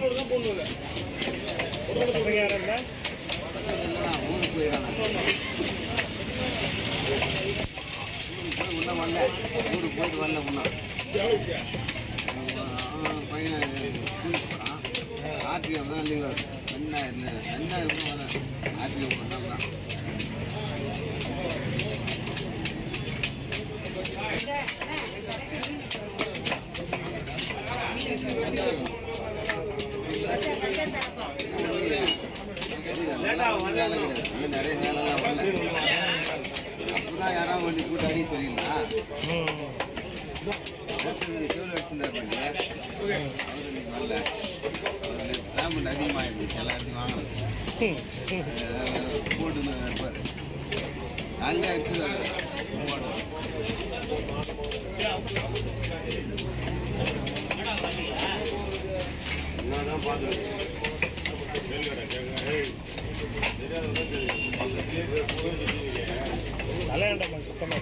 ஊருக்கு போயிடறாங்க முன்ன வரல ஊருக்கு போயிட்டு வரல முன்னா பையன் ஸ்கூலுக்கு போகிறான் ஆர்டிஓ தான் லீவ் 2000 ஆர்டிஓ பண்ணால் தான் வேலை கிடையாது இன்னும் நிறைய வேலைலாம் வரல அப்போதான் யாராவது வண்டி கூட்டாடி சொல்லிடலாம் செவ்வளோ எடுத்துருந்தார் பண்ணி அவர் இன்னைக்கு வரல பேமெண்ட் அதிகமாகிடுச்சு எல்லாத்தையும் வாங்கணும் போட்டுன்னு இருப்பார் நாளே எடுத்துருவாரு என்னதான் பார்த்துருக்கேன் அலையாண்டா சுத்தமாக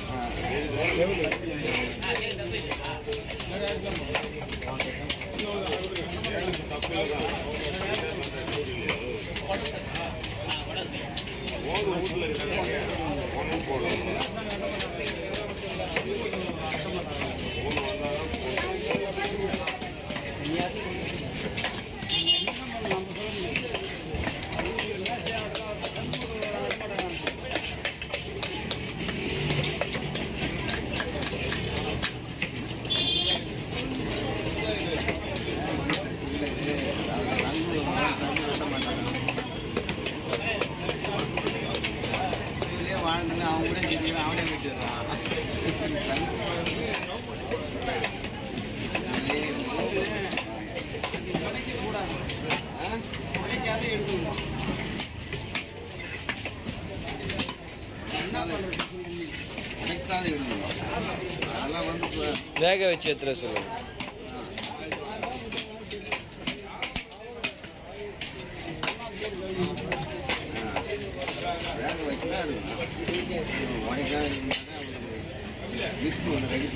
வாழ்ந்துன்னு அவங்களே ஜெயிக்கணும் அவனே விட்டுறான் அதெல்லாம் வந்து வேக வச்சு எத்தனை சொல்லுங்க வேக வச்சுனா உடைக்காத மிக்ஸ் ஒன்று ரெடி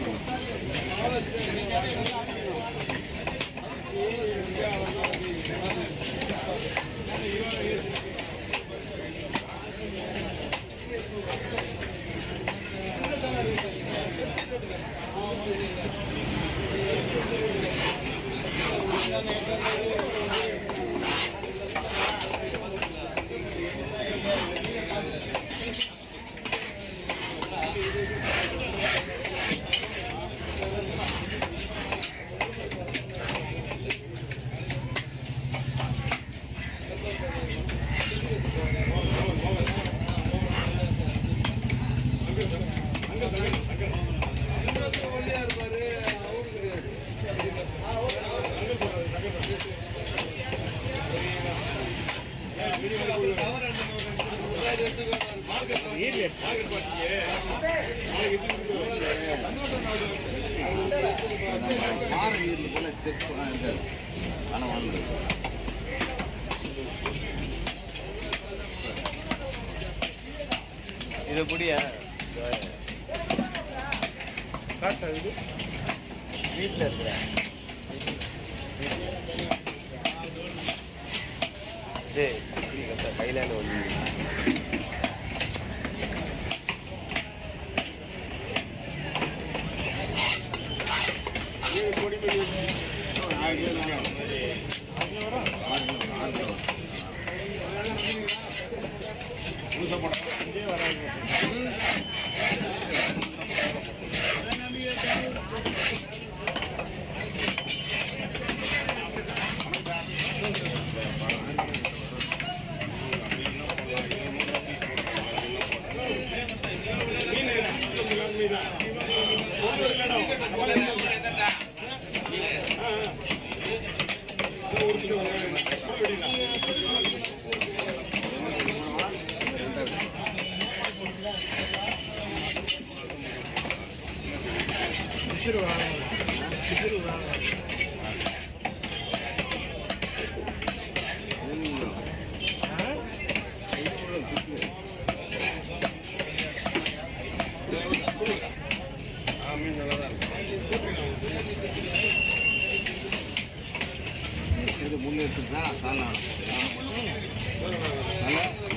இது புடியா வீட்டில் இருக்கிறேன் கையில ஒன்று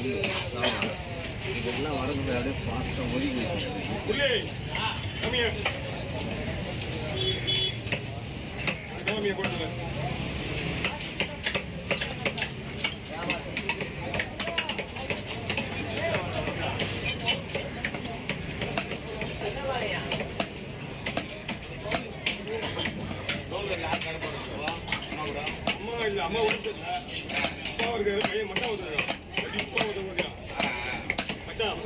இதெல்லாம் வரது அப்படியே ஃபாஸ்ட்டாக ஒதுக்கி அம்மா அப்பா இருக்காரு பையன் மச்சான் வந்துருக்கான் இப்போ வந்து மச்சான்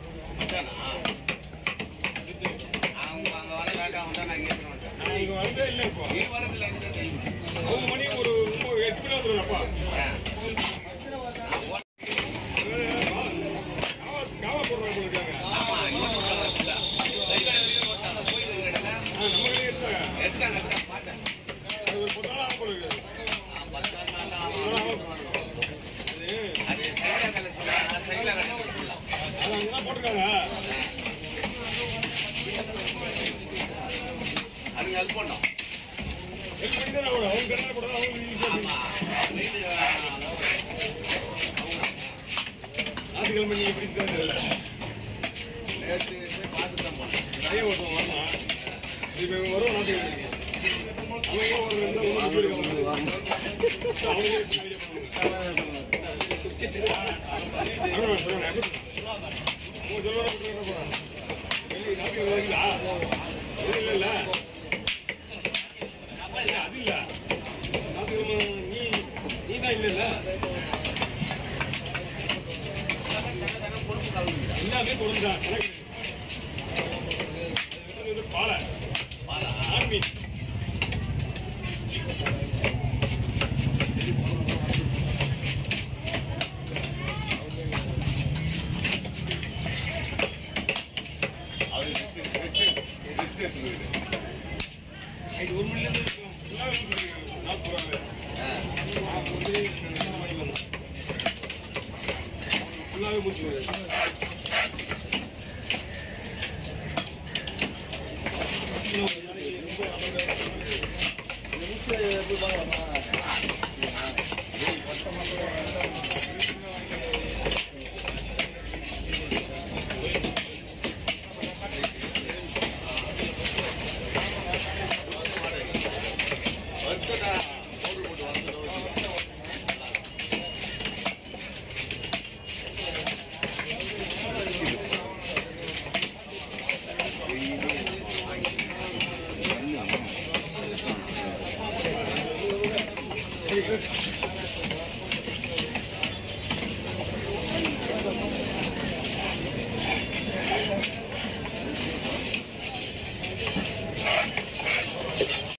நான் இங்கே வரதே இல்லை இப்போ 3 மணி ஒரு 8 மணி வந்துடும்ப்பா காவா போடுறாங்க இருக்காங்க நம்ம எடுத்தாங்க அது ஒரு 10 நாள் ஆக போடுது போட்டுருக்காங்க அதுக்கு ஹெல்ப் பண்ணோம் அவங்க கடனை போட ஞாயிற்றுக்கிழமை நீங்க எப்படி நேற்று பார்த்து தான் போனோம் நிறைய ஓட்டுவோம் வரலாம் இப்போ வரும் ஞாயிற்றுக்கிழமை அது இல்ல நீ தான் இல்ல எல்லாமே கொடுத்தான் பாலை ஆன்மீன் இது 1 மணிலேருந்து நாள் போகிறாங்க ஃபுல்லாகவே முடிச்சு Thank you.